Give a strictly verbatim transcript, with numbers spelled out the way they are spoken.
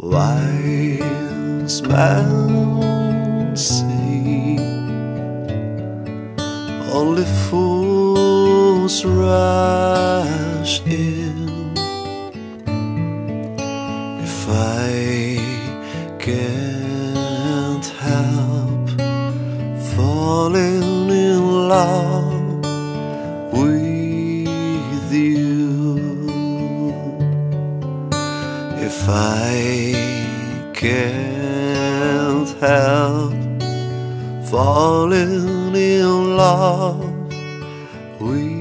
Wise men say only fools rush in. If I can't help falling in love with you, if I can't help falling in love with